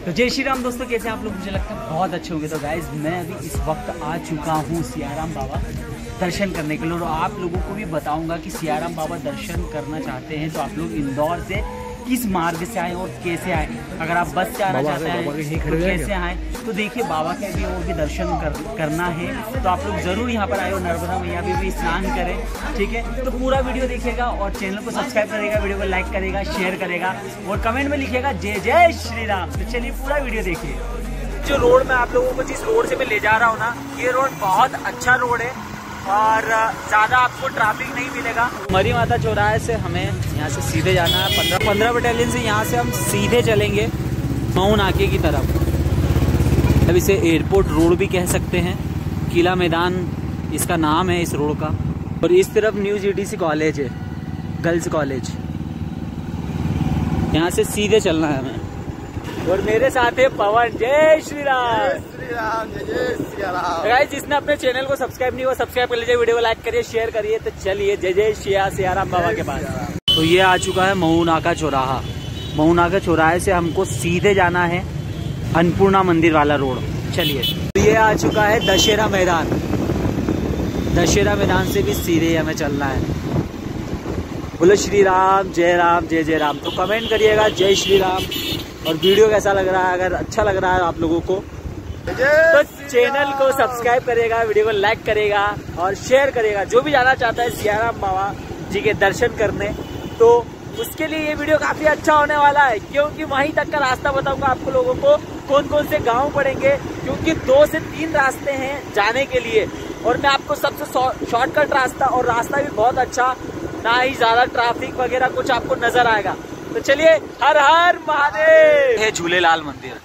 तो जय श्री राम दोस्तों, कैसे आप लोग? मुझे लगता है बहुत अच्छे होंगे। तो गाइज मैं अभी इस वक्त आ चुका हूँ सियाराम बाबा दर्शन करने के लिए, और आप लोगों को भी बताऊंगा कि सियाराम बाबा दर्शन करना चाहते हैं तो आप लोग इंदौर से किस मार्ग से आए और कैसे आए। अगर आप बस से आना चाहते हैं तो कैसे आए, तो देखिए बाबा के भी और भी दर्शन करना है तो आप लोग ज़रूर यहाँ पर आए और नर्मदा मैया भी स्नान करें। ठीक है, तो पूरा वीडियो देखिएगा और चैनल को सब्सक्राइब करेगा, वीडियो को लाइक करेगा, शेयर करेगा और कमेंट में लिखिएगा जय जय श्री राम। तो चलिए पूरा वीडियो देखिए। जो रोड में आप लोगों को जिस रोड से मैं ले जा रहा हूँ ना, ये रोड बहुत अच्छा रोड है और ज़्यादा आपको ट्रैफिक नहीं मिलेगा। मरी माता चौराहे से हमें यहाँ से सीधे जाना है 15 बटालियन से। यहाँ से हम सीधे चलेंगे मऊ नाके की तरफ। अब इसे एयरपोर्ट रोड भी कह सकते हैं, किला मैदान इसका नाम है इस रोड का। और इस तरफ न्यू जीटीसी कॉलेज है, गर्ल्स कॉलेज। यहाँ से सीधे चलना है हमें। और मेरे साथ है पवन। जय श्री राम। गाइस जिसने अपने चैनल को सब्सक्राइब नहीं हुआ सब्सक्राइब कर लीजिए, वीडियो को लाइक करिए, शेयर करिए। तो चलिए जय जय सियाराम बाबा के पास। तो ये आ चुका है मऊ नाका चौराहा। मऊ नाका चौराहे से हमको सीधे जाना है अन्नपूर्णा मंदिर वाला रोड। चलिए, तो ये आ चुका है दशहरा मैदान। दशहरा मैदान से भी सीधे हमें चलना है। बोलो श्री राम, जय जय राम। तो कमेंट करिएगा जय श्री राम। और वीडियो कैसा लग रहा है, अगर अच्छा लग रहा है आप लोगों को तो चैनल को सब्सक्राइब करेगा, वीडियो को लाइक करेगा और शेयर करेगा। जो भी जाना चाहता है सियाराम बाबा जी के दर्शन करने, तो उसके लिए ये वीडियो काफी अच्छा होने वाला है, क्योंकि वहीं तक का रास्ता बताऊंगा आपको लोगों को कौन कौन से गांव पड़ेंगे, क्योंकि 2 से 3 रास्ते हैं जाने के लिए। और मैं आपको सबसे शॉर्टकट रास्ता, और रास्ता भी बहुत अच्छा, ना ही ज्यादा ट्रैफिक वगैरह कुछ आपको नजर आएगा। तो चलिए, हर हर महादेव। है झूलेलाल मंदिर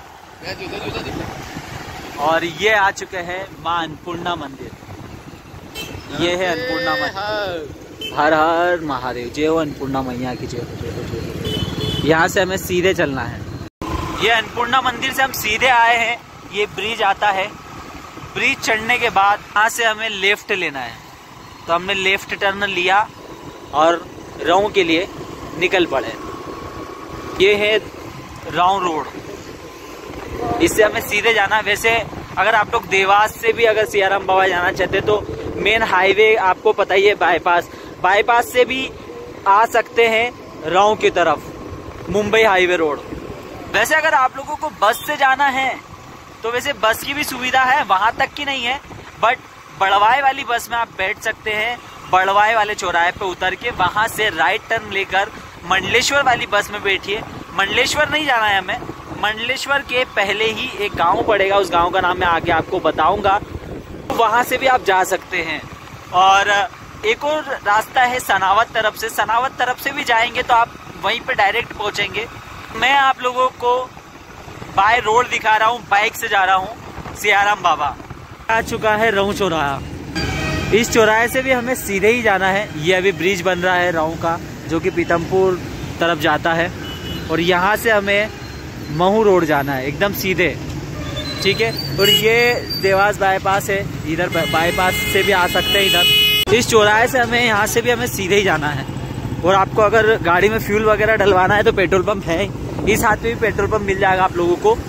और ये आ चुके हैं माँ अन्नपूर्णा मंदिर। ये है अन्नपूर्णा मंदिर। हर हर महादेव। जय हो अन्नपूर्णा मैया की जय। यहाँ से हमें सीधे चलना है। ये अन्नपूर्णा मंदिर से हम सीधे आए हैं। ये ब्रिज आता है, ब्रिज चढ़ने के बाद यहाँ से हमें लेफ्ट लेना है। तो हमने लेफ्ट टर्न लिया और राव के लिए निकल पड़े। ये है राव रोड, इससे हमें सीधे जाना। वैसे अगर आप लोग देवास से भी अगर सियाराम बाबा जाना चाहते तो मेन हाईवे आपको पता ही है, बाईपास से भी आ सकते हैं राव की तरफ, मुंबई हाईवे रोड। वैसे अगर आप लोगों को बस से जाना है तो वैसे बस की भी सुविधा है, वहां तक की नहीं है, बट बड़वाई वाली बस में आप बैठ सकते हैं। बड़वाई वाले चौराहे पे उतर के वहां से राइट टर्न लेकर मंडलेश्वर वाली बस में बैठिए। मंडलेश्वर नहीं जाना है हमें, मंडलेश्वर के पहले ही एक गांव पड़ेगा, उस गांव का नाम मैं आगे आपको बताऊंगा। वहां से भी आप जा सकते हैं। और एक और रास्ता है सनावत तरफ से, सनावत तरफ से भी जाएंगे तो आप वहीं पे डायरेक्ट पहुंचेंगे। मैं आप लोगों को बाय रोड दिखा रहा हूँ, बाइक से जा रहा हूँ सियाराम बाबा। आ चुका है राव चौराहा। इस चौराहे से भी हमें सीधे ही जाना है। ये अभी ब्रिज बन रहा है राव का, जो कि पीतमपुर तरफ जाता है। और यहाँ से हमें महू रोड जाना है एकदम सीधे। ठीक है, और ये देवास बाईपास है, इधर बाईपास से भी आ सकते हैं इधर। इस चौराहे से हमें यहाँ से भी हमें सीधे ही जाना है। और आपको अगर गाड़ी में फ्यूल वगैरह डलवाना है तो पेट्रोल पंप है, इस हाथ में भी पेट्रोल पंप मिल जाएगा आप लोगों को।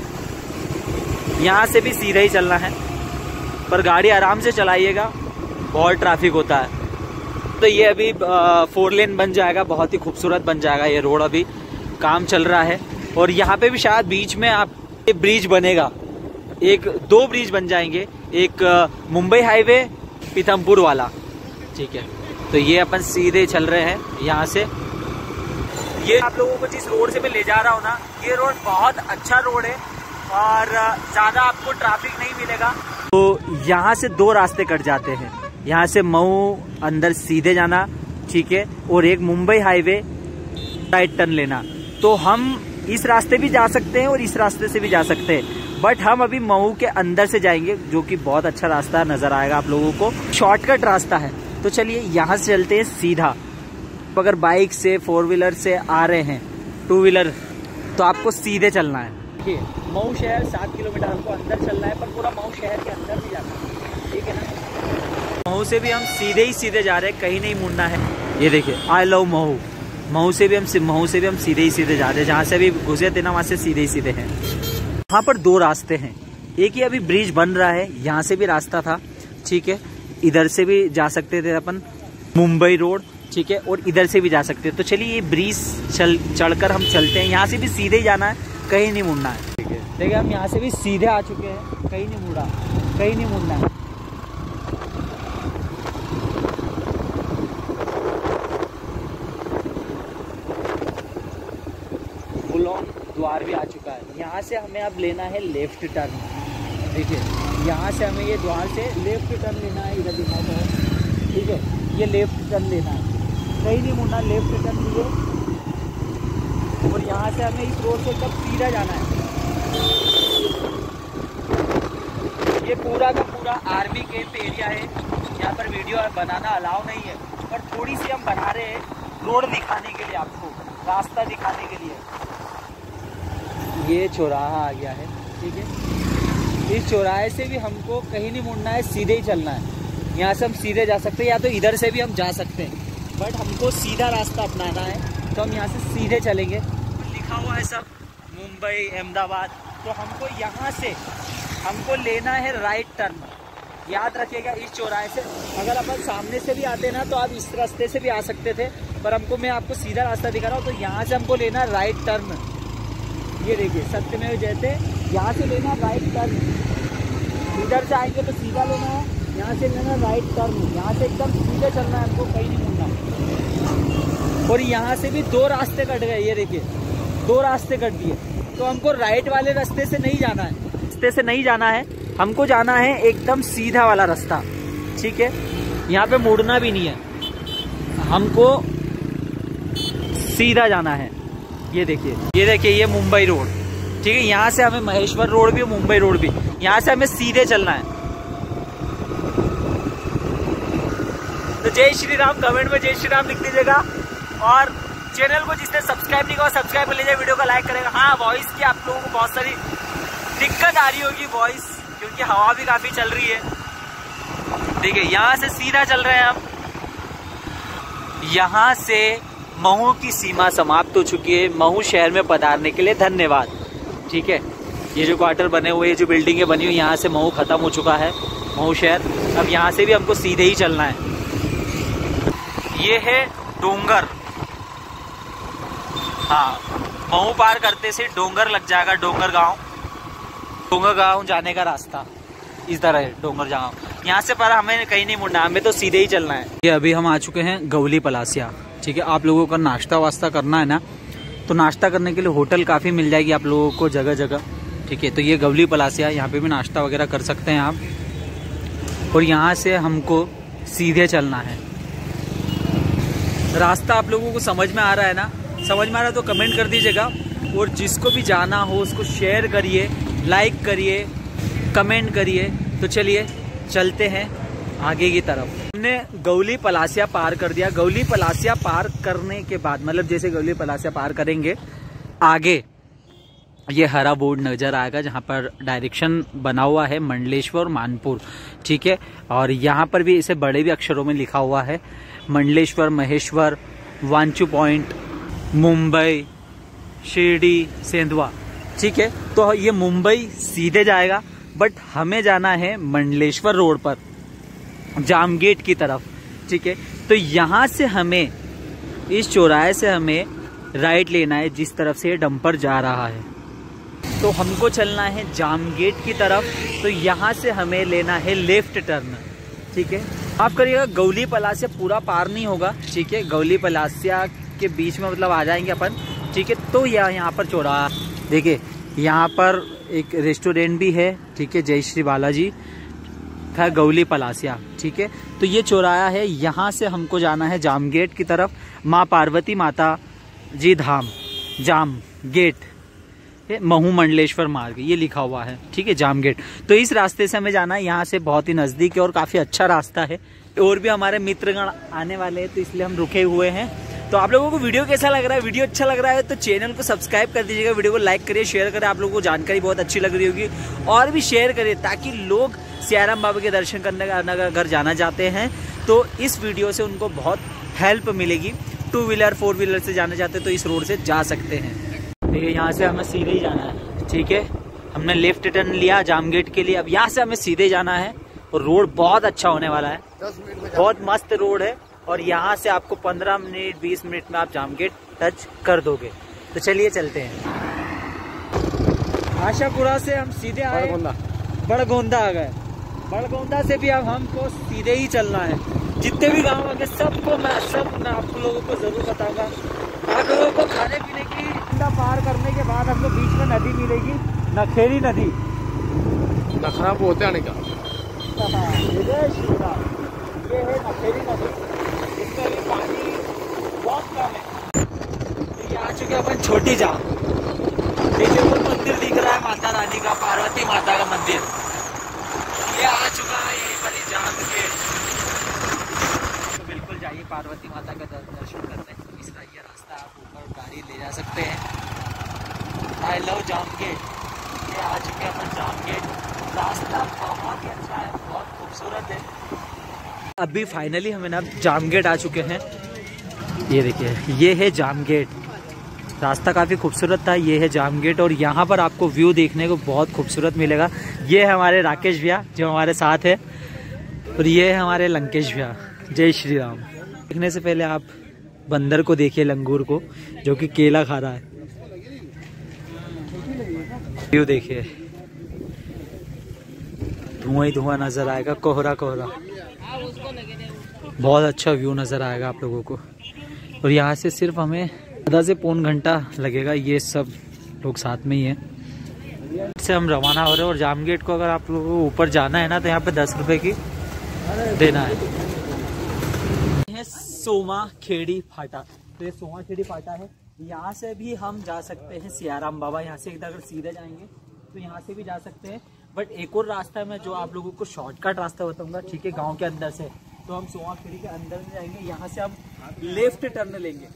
यहाँ से भी सीधे ही चलना है, पर गाड़ी आराम से चलाइएगा, बहुत ट्रैफिक होता है। तो ये अभी 4 लेन बन जाएगा, बहुत ही खूबसूरत बन जाएगा ये रोड। अभी काम चल रहा है और यहाँ पे भी शायद बीच में आप ये ब्रिज बनेगा, 2 ब्रिज बन जाएंगे, एक मुंबई हाईवे पीतमपुर वाला। ठीक है, तो ये अपन सीधे चल रहे हैं यहाँ से। ये आप लोगों को जिस रोड से मैं ले जा रहा हूँ ना, ये रोड बहुत अच्छा रोड है और ज्यादा आपको ट्रैफिक नहीं मिलेगा। तो यहाँ से 2 रास्ते कट जाते हैं। यहाँ से मऊ अंदर सीधे जाना, ठीक है, और एक मुंबई हाईवे राइट टर्न लेना। तो हम इस रास्ते भी जा सकते हैं और इस रास्ते से भी जा सकते हैं, बट हम अभी मऊ के अंदर से जाएंगे, जो कि बहुत अच्छा रास्ता नजर आएगा आप लोगों को, शॉर्टकट रास्ता है। तो चलिए यहाँ से चलते हैं सीधा। अगर बाइक से, 4 व्हीलर से आ रहे हैं, 2 व्हीलर, तो आपको सीधे चलना है। देखिए, मऊ शहर 7 किलोमीटर हमको अंदर चलना है, पर पूरा मऊ शहर के अंदर नहीं जाना है। ठीक है ना, मऊ से भी हम सीधे ही सीधे जा रहे हैं, कहीं नहीं मुड़ना है। ये देखिए, आई लव महू। महू से भी हम सीधे ही सीधे जाते हैं। जहाँ से अभी घुसे थे ना वहाँ से सीधे ही सीधे हैं। यहाँ पर दो रास्ते हैं, एक ही अभी ब्रिज बन रहा है, यहाँ से भी रास्ता था, ठीक है, इधर से भी जा सकते थे अपन मुंबई रोड, ठीक है, और इधर से भी जा सकते हैं। तो चलिए ये ब्रिज चढ़कर हम चलते हैं। यहाँ से भी सीधे ही जाना है, कहीं नहीं मुड़ना है, ठीक है। देखिए हम यहाँ से भी सीधे आ चुके हैं, कहीं नहीं मुड़ा, कहीं नहीं मुड़ना है। बुलौन द्वार भी आ चुका है। यहाँ से हमें अब लेना है लेफ्ट टर्न। देखिए यहाँ से हमें ये द्वार से लेफ्ट टर्न लेना है, इधर दिखाओ तो, ठीक है, ये लेफ्ट टर्न लेना है, कहीं नहीं मुड़ना, लेफ्ट टर्न लिए और यहाँ से हमें इस रोड से एकदम सीधा जाना है। ये पूरा का पूरा आर्मी कैंप एरिया है। यहाँ पर वीडियो बनाना अलाउ नहीं है, पर थोड़ी सी हम बना रहे हैं रोड दिखाने के लिए, आपको रास्ता दिखाने के लिए। ये चौराहा आ गया है, ठीक है। इस चौराहे से भी हमको कहीं नहीं मुड़ना है, सीधे ही चलना है। यहाँ से हम सीधे जा सकते हैं, या तो इधर से भी हम जा सकते हैं, बट हमको सीधा रास्ता अपनाना है, तो हम यहाँ से सीधे चलेंगे। लिखा हुआ है सब मुंबई, अहमदाबाद, तो हमको यहाँ से हमको लेना है राइट टर्न। याद रखिएगा इस चौराहे से अगर अपन सामने से भी आते ना तो आप इस रास्ते से भी आ सकते थे, पर मैं आपको सीधा रास्ता दिखा रहा हूँ। तो यहाँ से हमको लेना राइट टर्न। ये देखिए सत्यमेव जयते, यहाँ से लेना राइट टर्न। इधर से आएंगे तो सीधा लेना है, यहाँ से लेना राइट टर्न। यहाँ से एकदम सीधे चलना है, हमको कहीं नहीं मुड़ना। और यहाँ से भी दो रास्ते कट गए, ये देखिए दो रास्ते कट दिए। तो हमको राइट वाले रास्ते से नहीं जाना है, रास्ते से नहीं जाना है, हमको जाना है एकदम सीधा वाला रास्ता, ठीक है। यहाँ पे मुड़ना भी नहीं है, हमको सीधा जाना है। ये देखिए ये मुंबई रोड, ठीक है। यहाँ से हमें महेश्वर रोड भी, मुंबई रोड भी, यहाँ से हमें सीधे चलना है। तो जय श्री राम, कमेंट में जय श्री राम लिख दीजिएगा। और चैनल को जिसने सब्सक्राइब नहीं किया सब्सक्राइब कर लीजिए, वीडियो को लाइक करेगा। हाँ, वॉइस की आप लोगों को बहुत सारी दिक्कत आ रही होगी वॉइस, क्योंकि हवा भी काफी चल रही है। देखिए यहाँ से सीधा चल रहे हैं हम। यहाँ से महू की सीमा समाप्त हो चुकी है। महू शहर में पधारने के लिए धन्यवाद, ठीक है। ये जो क्वार्टर बने हुए, ये जो बिल्डिंगें बनी हुई, यहाँ से महू खत्म हो चुका है, महू शहर। अब यहाँ से भी हमको सीधे ही चलना है। ये है डोंगर, हाँ, महू पार करते से डोंगर लग जाएगा, डोंगर गांव जाने का रास्ता इस तरह है, डोंगर गांव। यहाँ से पर हमें कहीं नहीं मुड़ना, हमें तो सीधे ही चलना है। ये अभी हम आ चुके हैं गवली पलासिया, ठीक है। आप लोगों का नाश्ता वास्ता करना है ना, तो नाश्ता करने के लिए होटल काफ़ी मिल जाएगी आप लोगों को जगह जगह, ठीक है। तो ये गवली पलासिया, यहाँ पे भी नाश्ता वगैरह कर सकते हैं आप। और यहाँ से हमको सीधे चलना है। रास्ता आप लोगों को समझ में आ रहा है ना? समझ में आ रहा है तो कमेंट कर दीजिएगा। और जिसको भी जाना हो उसको शेयर करिए, लाइक करिए, कमेंट करिए। तो चलिए चलते हैं आगे की तरफ। हमने गवली पलासिया पार कर दिया। गवली पलासिया पार करने के बाद, मतलब जैसे गवली पलासिया पार करेंगे, आगे ये हरा बोर्ड नजर आएगा जहाँ पर डायरेक्शन बना हुआ है मंडलेश्वर मानपुर, ठीक है। और यहाँ पर भी इसे बड़े भी अक्षरों में लिखा हुआ है मंडलेश्वर, महेश्वर, वांचू पॉइंट, मुंबई, शिरडी, सेंधवा, ठीक है। तो ये मुंबई सीधे जाएगा, बट हमें जाना है मंडलेश्वर रोड पर, जामगेट की तरफ, ठीक है। तो यहाँ से हमें, इस चौराहे से हमें राइट लेना है, जिस तरफ से डंपर जा रहा है। तो हमको चलना है जामगेट की तरफ। तो यहाँ से हमें लेना है लेफ्ट टर्न, ठीक है। आप करिएगा, गवली पलासिया पूरा पार नहीं होगा, ठीक है। गवली पलासिया के बीच में मतलब आ जाएंगे अपन, ठीक है। तो यहाँ पर चौराहा देखिए, यहाँ पर एक रेस्टोरेंट भी है, ठीक है, जय श्री बालाजी था, गवली पलासिया, ठीक है। तो ये चौराहा है, यहाँ से हमको जाना है जामगेट की तरफ, माँ पार्वती माता जी धाम, जाम गेट, महू मंडलेश्वर मार्ग, ये लिखा हुआ है, ठीक है, जामगेट। तो इस रास्ते से हमें जाना है। यहाँ से बहुत ही नजदीक है और काफी अच्छा रास्ता है। और भी हमारे मित्रगण आने वाले हैं, तो इसलिए हम रुके हुए हैं। तो आप लोगों को वीडियो कैसा लग रहा है? वीडियो अच्छा लग रहा है तो चैनल को सब्सक्राइब कर दीजिएगा, वीडियो को लाइक करिए, शेयर करें। आप लोगों को जानकारी बहुत अच्छी लग रही होगी, और भी शेयर करिए ताकि लोग सियाराम बाबा के दर्शन करने का अगर जाना चाहते हैं तो इस वीडियो से उनको बहुत हेल्प मिलेगी। टू व्हीलर 4 व्हीलर से जाना चाहते हैं तो इस रोड से जा सकते हैं। देखिए यहाँ से हमें सीधे ही जाना है, ठीक है। हमने लेफ्ट टर्न लिया जाम गेट के लिए, अब यहाँ से हमें सीधे जाना है और रोड बहुत अच्छा होने वाला है, 10 मिनट में बहुत मस्त रोड है। और यहाँ से आपको 15 मिनट 20 मिनट में आप जाम गेट टच कर दोगे। तो चलिए चलते हैं। आशापुरा से हम सीधे आए बड़गोंदा आ गए। बड़गोंदा से भी अब हमको सीधे ही चलना है। जितने भी गाँव आगे सबको मैं आप लोगों को जरूर बताऊंगा। आप लोगों को खाने पीने की पार करने के बाद हमको बीच में नदी मिलेगी, नखेरी नदी। नखरा पोते आने का ये है नखेरी नदी, इसमें भी पानी बहुत कम है। ये आ चुके अपन छोटी जाम। देखिए वो मंदिर दिख रहा है माता रानी का, पार्वती माता का मंदिर। ये आ चुका है यही पर जाम के। तो बिल्कुल जाइए पार्वती माता का दर्शन करने। इसका ये रास्ता आप ऊपर गाड़ी ले जा सकते हैं। I love Jam gate. ये आ चुके हैं अपन जाम गेट। रास्ता बहुत ही अच्छा है, बहुत खूबसूरत है। अभी फाइनली हमें ना जाम गेट आ चुके हैं। ये देखिए ये है जाम गेट। रास्ता काफ़ी खूबसूरत था। ये है जाम गेट और यहाँ पर आपको व्यू देखने को बहुत खूबसूरत मिलेगा। ये है हमारे राकेश भैया जो हमारे साथ है, और ये है हमारे लंकेश भैया। जय श्री राम। देखने से पहले आप बंदर को देखिए, लंगूर को, जो कि केला खा रहा है। व्यू देखिए, धुआं ही धुआं नजर आएगा, कोहरा कोहरा। बहुत अच्छा व्यू नजर आएगा आप लोगों को। और यहाँ से सिर्फ हमें आधा से पौन घंटा लगेगा। ये सब लोग साथ में ही हैं। से हम रवाना हो रहे हैं। और जाम गेट को अगर आप लोगों को ऊपर जाना है ना तो यहाँ पे 10 रुपए की देना है। सोमा खेड़ी फाटा। तो ये सोमा खेड़ी फाटा है। यहाँ से भी हम जा सकते हैं सियाराम बाबा। यहाँ से अगर सीधे जाएंगे तो यहाँ से भी जा सकते हैं। बट एक और रास्ता है मैं जो आप लोगों को शॉर्टकट रास्ता बताऊंगा, ठीक है, गांव के अंदर से। तो हम सोमा खेड़ी के अंदर में जाएंगे। यहाँ से हम लेफ्ट टर्न लेंगे।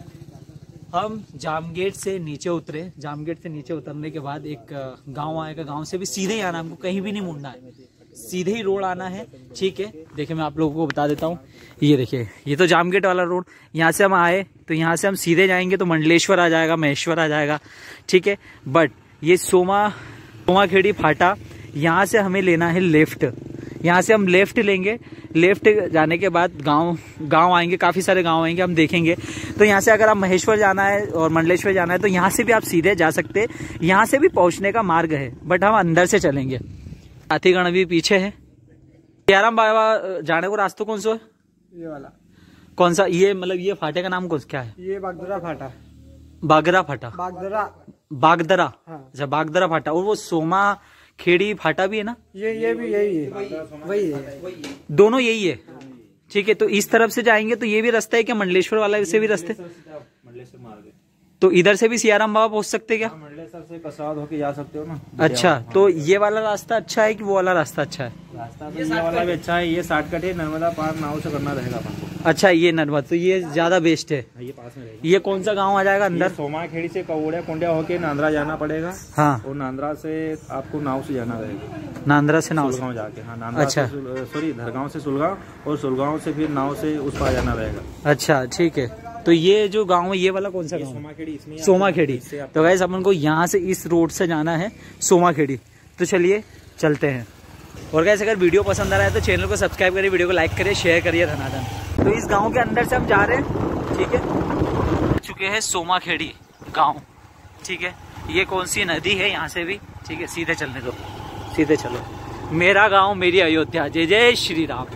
हम जाम गेट से नीचे उतरे। जाम गेट से नीचे उतरने के बाद एक गांव आएगा। गांव से भी सीधे ही आना, हमको कहीं भी नहीं मुड़ना है, सीधे ही रोड आना है, ठीक है। देखिए मैं आप लोगों को बता देता हूँ। ये देखिए ये तो जाम गेट वाला रोड। यहाँ से हम आए तो यहाँ से हम सीधे जाएंगे तो मंडलेश्वर आ जाएगा, महेश्वर आ जाएगा, ठीक है। बट ये सोमा खेड़ी फाटा, यहाँ से हमें लेना है लेफ्ट। यहाँ से हम लेफ्ट लेंगे। लेफ्ट जाने के बाद गांव आएंगे, काफ़ी सारे गांव आएंगे, हम देखेंगे। तो यहाँ से अगर आप महेश्वर जाना है और मंडलेश्वर जाना है तो यहाँ से भी आप सीधे जा सकते हैं। यहाँ से भी पहुँचने का मार्ग है, बट हम अंदर से चलेंगे। हाथीगढ़ भी पीछे है। सियाराम बाबा जाने को रास्ता कौन सा है? ये वाला कौन सा? ये मतलब ये फाटे का नाम कौन क्या है? ये बागदरा फाटा। बागरा फाटा, बागदरा। हाँ। अच्छा बागदरा फाटा। और वो सोमा खेड़ी फाटा भी है ना? ये भी यही है, वही है, दोनों यही है, ठीक है। तो इस तरफ से जाएंगे तो ये भी रास्ता है क्या? मंडलेश्वर वाला से भी रास्ते? मंडलेश्वर मार्ग। तो इधर से भी सियाराम बाबा पहुंच सकते क्या? मंडलेश्वर से कसरावद होके जा सकते हो ना। अच्छा, तो ये वाला रास्ता अच्छा है कि वो वाला रास्ता अच्छा है? रास्ता तो ये वाला भी अच्छा है। ये शॉर्टकट है, नर्मदा पार नाव से करना रहेगा अपन को। अच्छा ये नर्मदा, तो ये ज्यादा बेस्ट है। ये पास में रहेगा। ये कौन सा गांव आ जाएगा अंदर? सोमा खेड़ी से कवड़िया कुंडिया होके नांद्रा जाना पड़ेगा। हाँ। और नांद्रा से आपको नाव से जाना रहेगा। नांद्रा से नाव सुलगांव जाके। हाँ नांद्रा अच्छा। सॉरी धरगांव से सुलगांव, और सुलगांव से फिर नाव से उस पार जाना रहेगा। अच्छा ठीक है। तो ये जो गांव है ये वाला कौन सा गांव? सोमा खेड़ी। इसमें सोमा खेड़ी। तो गाइस अपन को यहाँ से इस रोड से जाना है सोमा खेड़ी। तो चलिए चलते हैं। और गाइस अगर वीडियो पसंद आ रहा है तो चैनल को सब्सक्राइब करिए, वीडियो को लाइक करिए, शेयर करिए धनाधन। तो इस गांव के अंदर से हम जा रहे हैं, ठीक है। चुके हैं सोमा खेड़ी गाँव, ठीक है। ये कौन सी नदी है यहाँ से भी, ठीक है। सीधे चलने दो, सीधे चलो। मेरा गाँव मेरी अयोध्या, जय जय श्री राम।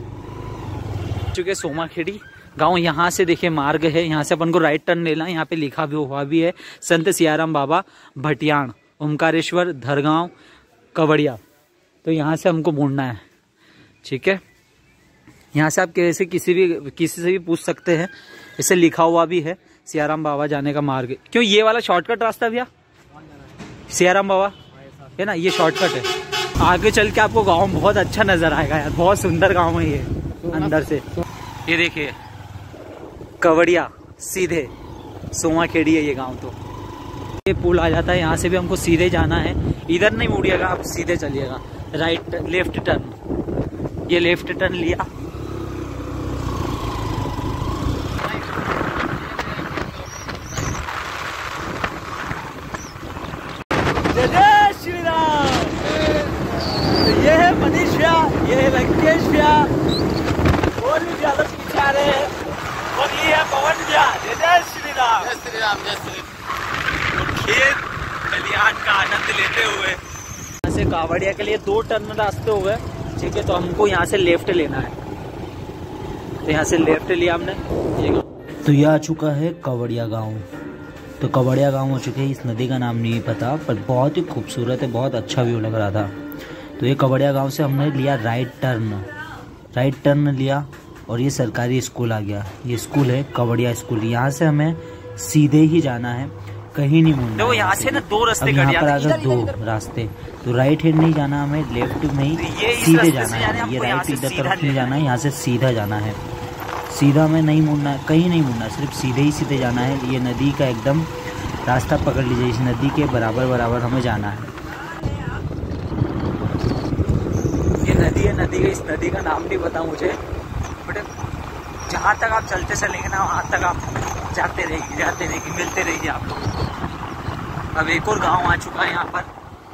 चुके सोमा खेड़ी गाँव। यहाँ से देखिए मार्ग है, यहाँ से अपन को राइट टर्न लेना है। यहाँ पे लिखा भी हुआ भी है संत सियाराम बाबा भटियाण, ओमकारेश्वर, धरगांव, कवड़िया। तो यहाँ से हमको मुड़ना है, ठीक है। यहाँ से आप कैसे किसी से भी पूछ सकते हैं। इसे लिखा हुआ भी है सियाराम बाबा जाने का मार्ग। क्यों ये वाला शॉर्टकट रास्ता भैया? सियाराम बाबा है ना, ये शॉर्टकट है। आगे चल के आपको गाँव बहुत अच्छा नजर आएगा यार, बहुत सुंदर गाँव है ये अंदर से। ये देखिए कवड़िया, सीधे सोमा खेड़ी है ये गांव। तो ये पुल आ जाता है, यहाँ से भी हमको सीधे जाना है। इधर नहीं मुड़िएगा, आप सीधे चलिएगा। राइट लेफ्ट टर्न, ये लेफ्ट टर्न लिया। जय श्री राम। तो ये है मनीष भैया, ये है वेंकटेश भैया, और भी ज्यादा पीछे आ रहे हैं, और ये है पवन भैया। जय श्री राम। जय श्री राम, जय श्री राम। और खेत खलिहान का आनंद लेते हुए यहाँ से कावड़िया के लिए 2 टर्न रास्ते हो गए, ठीक है। तो हमको यहाँ से लेफ्ट लेना है, तो यहाँ से लेफ्ट लिया हमने। तो यह आ चुका है कवड़िया गांव। तो कवड़िया गांव हो चुके हैं, इस नदी का नाम नहीं पता, पर बहुत ही खूबसूरत है, बहुत अच्छा व्यू लग रहा था। तो ये कवड़िया गांव से हमने लिया राइट टर्न लिया, और ये सरकारी स्कूल आ गया। ये स्कूल है कवड़िया स्कूल। यहाँ से हमें सीधे ही जाना है, कहीं नहीं मुड़ना। देखो यहाँ से ना 2 रास्ते यहाँ पर आ गए 2 रास्ते। तो राइट हैंड नहीं जाना, हमें लेफ्ट में ही सीधे जाना है। ये राइट इधर तरफ नहीं जाना है, यहाँ से सीधा जाना है। सीधा में नहीं मुड़ना, कहीं नहीं मुड़ना, सिर्फ सीधे ही सीधे जाना है। ये नदी का एकदम रास्ता पकड़ लीजिए, इस नदी के बराबर हमें जाना है। ये नदी है, नदी का, इस नदी का नाम नहीं पता मुझे, बट जहाँ तक आप चलते चलेंगे ना, वहाँ तक आप जाते रहेंगे, मिलते रहेंगे आप लोग। अब एक और गांव आ चुका है यहाँ पर।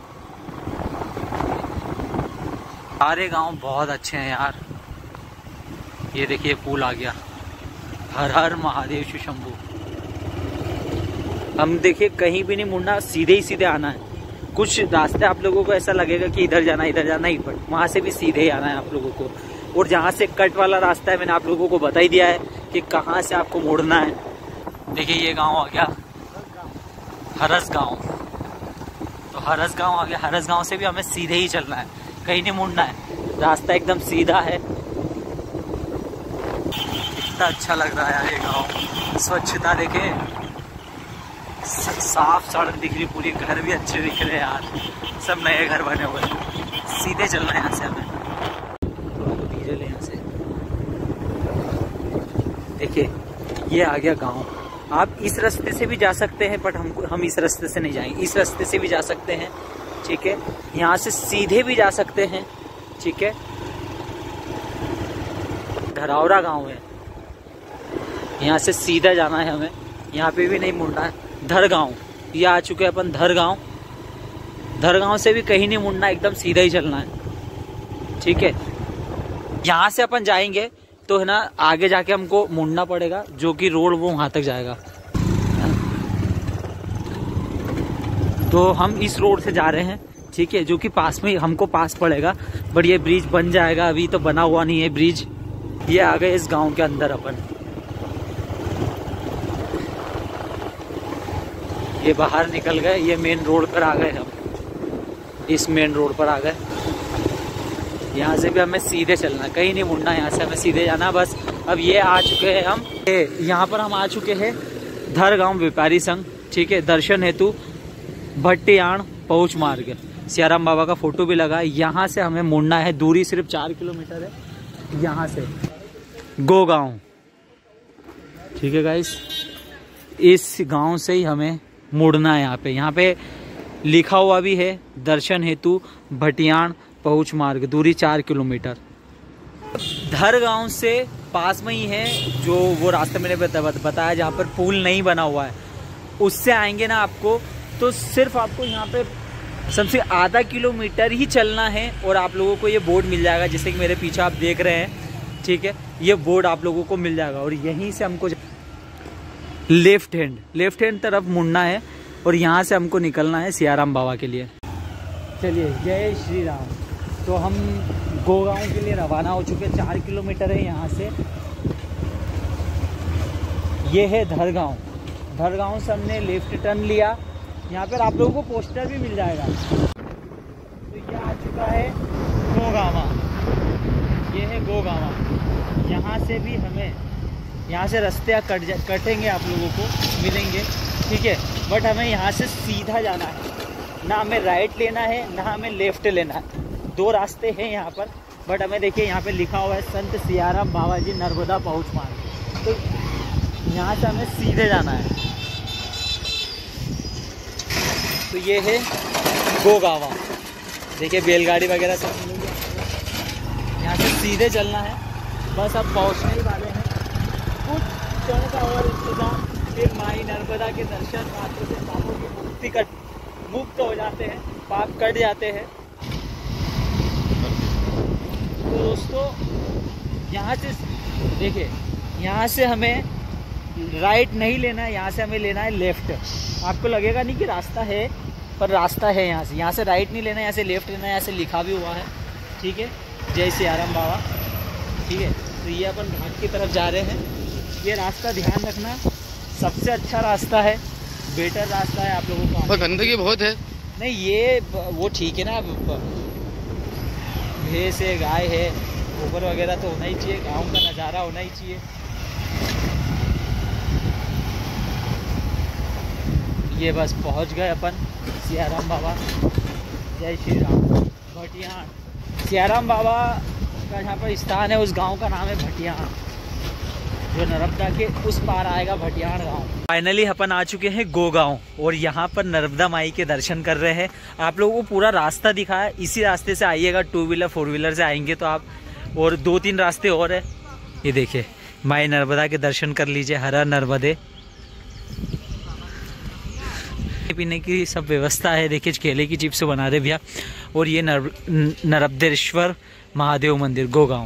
सारे गांव बहुत अच्छे हैं यार। ये देखिए पुल आ गया। हर हर महादेव शिव शंभू। हम देखिए कहीं भी नहीं मुड़ना, सीधे ही सीधे आना है। कुछ रास्ते आप लोगों को ऐसा लगेगा कि इधर जाना ही, पर वहां से भी सीधे ही आना है आप लोगों को। और जहाँ से कट वाला रास्ता है, मैंने आप लोगों को बता ही दिया है कि कहाँ से आपको मुड़ना है। देखिए ये गांव आ गया हरस गांव। तो हरस गांव आ गया। हरस गांव से भी हमें सीधे ही चलना है, कहीं नहीं मुड़ना है, रास्ता एकदम सीधा है। कितना अच्छा लग रहा है यार ये गांव। स्वच्छता देखें, साफ सड़क दिख रही पूरी, घर भी अच्छे दिख रहे हैं यार, सब नए घर बने हुए हैं। सीधे चलना है यहाँ से हमें। थोड़ा तो डीजल है यहाँ से। देखिए ये आ गया गांव। आप इस रास्ते से भी जा सकते हैं, बट हम इस रास्ते से नहीं जाएंगे। इस रास्ते से भी जा सकते हैं, ठीक है। यहाँ से सीधे भी जा सकते हैं, ठीक है। धरावरा गांव है, यहाँ से सीधा जाना है हमें, यहाँ पे भी नहीं मुड़ना है। धर गांव, ये आ चुके हैं अपन धर गांव। धर गांव से भी कहीं नहीं मुड़ना, एकदम सीधा ही चलना है, ठीक है। यहाँ से अपन जाएंगे तो है ना, आगे जाके हमको मुड़ना पड़ेगा, जो कि रोड वो वहां तक जाएगा। तो हम इस रोड से जा रहे हैं, ठीक है, जो कि पास में हमको पास पड़ेगा। बट ये ब्रिज बन जाएगा, अभी तो बना हुआ नहीं है ब्रिज। ये आ गए इस गांव के अंदर अपन। ये बाहर निकल गए, ये मेन रोड पर आ गए हम। इस मेन रोड पर आ गए। यहाँ से भी हमें सीधे चलना, कहीं नहीं मुड़ना, यहाँ से हमें सीधे जाना बस। अब ये आ चुके हैं हम, यहाँ पर हम आ चुके हैं धर गांव व्यापारी संघ, ठीक है। दर्शन हेतु भट्टियाण पहुँच मार्ग, सियाराम बाबा का फोटो भी लगा है। यहाँ से हमें मुड़ना है, दूरी सिर्फ 4 किलोमीटर है यहाँ से। गो गांव, ठीक है गाइस, इस गांव से ही हमें मुड़ना है। यहाँ पे लिखा हुआ भी है दर्शन हेतु भटियाण पहुँच मार्ग, दूरी 4 किलोमीटर। धर गांव से पास में ही है जो वो रास्ता मैंने बताया, जहाँ पर पुल नहीं बना हुआ है। उससे आएंगे ना आपको, तो सिर्फ आपको यहाँ पे सबसे आधा किलोमीटर ही चलना है, और आप लोगों को ये बोर्ड मिल जाएगा, जैसे कि मेरे पीछे आप देख रहे हैं, ठीक है। ये बोर्ड आप लोगों को मिल जाएगा, और यहीं से हमको लेफ्ट हैंड तरफ मुड़ना है, और यहाँ से हमको निकलना है सियाराम बाबा के लिए। चलिए जय श्री राम। तो हम गोगांव के लिए रवाना हो चुके। 4 किलोमीटर है यहाँ से। ये है धरगांव। धरगांव से हमने लेफ्ट टर्न लिया। यहाँ पर आप लोगों को पोस्टर भी मिल जाएगा। तो ये आ चुका है गोगावा। ये है गोगावा। यहाँ से भी हमें, यहाँ से रास्ते कटेंगे, आप लोगों को मिलेंगे, ठीक है। बट हमें यहाँ से सीधा जाना है, ना हमें राइट लेना है ना हमें लेफ्ट लेना है। 2 रास्ते हैं यहाँ पर, बट हमें देखिए यहाँ पे लिखा हुआ है संत सियाराम बाबा जी नर्मदा पहुँच मार्ग। तो यहाँ से हमें सीधे जाना है। तो ये है गोगावा। देखिए बैलगाड़ी वगैरह सब मिलेंगे। यहाँ से सीधे चलना है, बस अब पहुँचने ही वाले हैं। कुछ क्षण का और इंतजार, फिर माई नर्मदा के दर्शन, माता से पापों की मुक्ति का मुक्त हो जाते हैं, पाप कट जाते हैं। तो दोस्तों यहाँ से देखिए, यहाँ से हमें राइट नहीं लेना है, यहाँ से हमें लेना है लेफ्ट। आपको लगेगा नहीं कि रास्ता है, पर रास्ता है। यहाँ से राइट नहीं लेना है, यहाँ से लेफ्ट लेना है। यहाँ से लिखा भी हुआ है, ठीक है, जय सियाराम बाबा, ठीक है। तो ये अपन घाट की तरफ जा रहे हैं। ये रास्ता ध्यान रखना, सबसे अच्छा रास्ता है, बेटर रास्ता है आप लोगों को। गंदगी बहुत है। नहीं ये वो ठीक है ना, भैंस है, गाय है, गोबर वगैरह तो होना ही चाहिए, गाँव का नज़ारा होना ही चाहिए। ये बस पहुंच गए अपन सियाराम बाबा। जय श्री राम। भटियाण, सियाराम बाबा का जहाँ पर स्थान है, उस गांव का नाम है भटियाण, जो नर्मदा के उस पार आएगा, भटियाण गांव। फाइनली अपन आ चुके हैं गोगांव और यहाँ पर नर्मदा माई के दर्शन कर रहे हैं। आप लोगों को पूरा रास्ता दिखाया, इसी रास्ते से आइएगा। 2 व्हीलर 4 व्हीलर से आएंगे तो आप, और 2-3 रास्ते और है। ये देखिए, माई नर्मदा के दर्शन कर लीजिए। हर हर नर्मदे। पीने की सब व्यवस्था है। देखिए केले की चिप्स बना रहे भैया। और ये नर्मदेश्वर महादेव मंदिर गोगांव।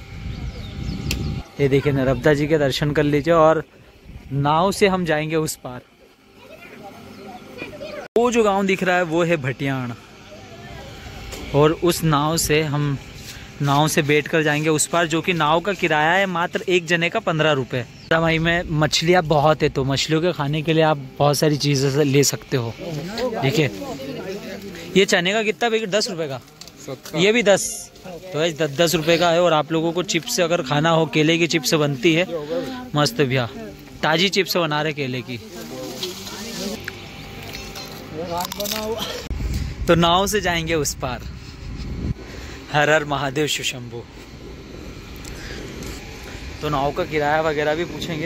ये देखिए नर्मदा जी के दर्शन कर लीजिए। और नाव से हम जाएंगे उस पार। वो जो गांव दिख रहा है वो है भटियाण, और उस नाव से बैठ कर जाएंगे उस पार, जो कि नाव का किराया है मात्र एक जने का 15 रुपये। भाई में मछलियाँ बहुत है, तो मछलियों के खाने के लिए आप बहुत सारी चीज़ें ले सकते हो। देखिए ये चने का कितना पैकेट? 10 रुपये का। ये भी 10, तो 10 रुपये का है। और आप लोगों को चिप्स अगर खाना हो, केले की चिप्स बनती है मस्त भैया, ताज़ी चिप्स बना रहे केले की। तो नाव से जाएंगे उस पार। हर हर महादेव शंभू। तो नाव का किराया वगैरह भी पूछेंगे।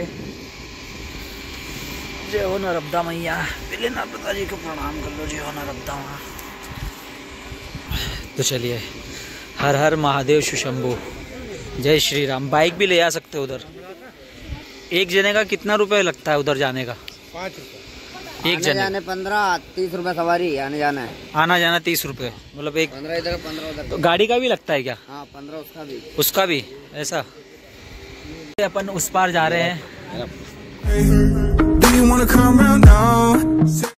जय हो नर्मदा मैया। पहले नर्मदा जी को प्रणाम कर लो। जय हो नर्मदा माँ। तो चलिए, हर हर महादेव शंभू। जय श्री राम। बाइक भी ले आ सकते हो उधर। एक जने का कितना रुपए लगता है उधर जाने का? 5 रुपये। एक जने जाने 15-30 रुपए सवारी, आने जाना है। आना जाना 30 रुपए, मतलब एक 15 इधर 15 उधर। तो गाड़ी का भी लगता है क्या? हाँ 15 उसका भी। उसका भी ऐसा। अपन उस पार जा रहे हैं।